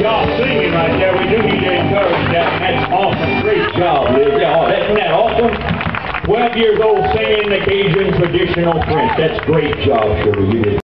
job singing right there. We do need to encourage that. That's awesome. Great job, Liz. Yeah, isn't that awesome? 12 years old singing the Cajun traditional French. That's great job, Sugar. You did.